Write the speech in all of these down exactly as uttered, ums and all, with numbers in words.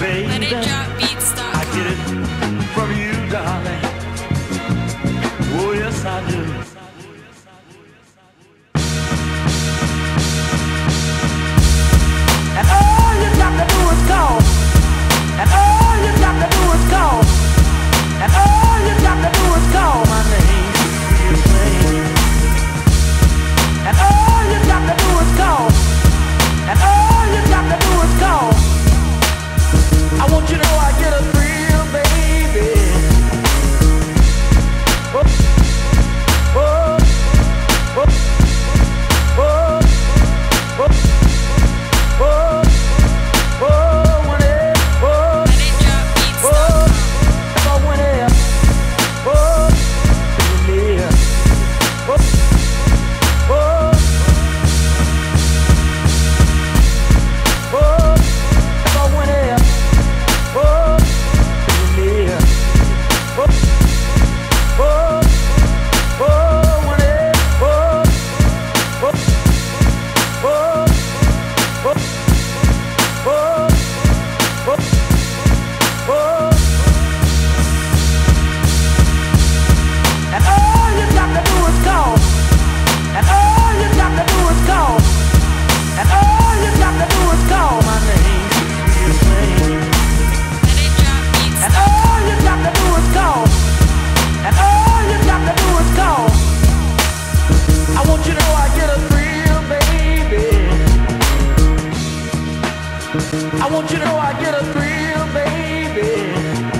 baby. Let it drop beats dot com. I get it from you, darling. Oh, yes, I do. And all you got to do is call. And all you got to do is call. And all you got to do is call my name. And all you got to do is call. And all you got to do is call. I want you to know I get a thrill, baby. Oh, oh, oh, oh, oh, oh, oh, when it, oh, Let it drop beats dot com. oh, when it, oh, yeah, oh, oh, oh, when it, oh, yeah, oh, oh, oh, when it, oh, oh, oh, oh, oh, oh, oh. And all you got to do is call. And all you got to do is call. And all you got to do is call my name. Let it drop beats And dot com. all you got to do is call. And all you got to do is call. I want you to know I get a thrill, baby. I want you to know I get a thrill, baby.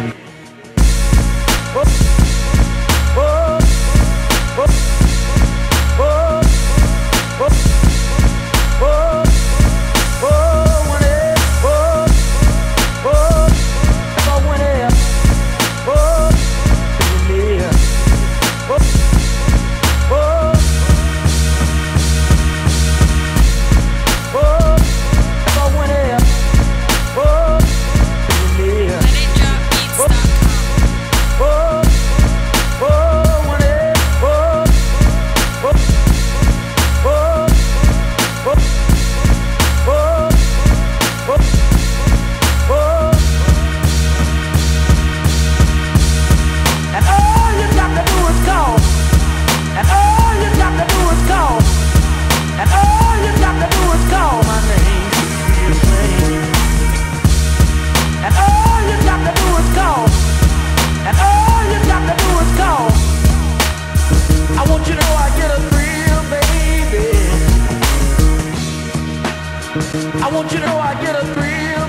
Oh, oh, oh, oh, oh, oh, oh, when it, oh, oh, oh, when it, oh, yeah, oh, oh, oh, oh, when it, oh, yeah. Let it drop beats dot com. Oh, oh, when it, oh, oh, oh, oh, oh, oh, oh. And all you got to do is call. And all you got to do is call. And all you got to do is call my name. And all you got to do is call. And all you got to do is call. I want you to know I get a thrill, baby. I want you to know I get a thrill.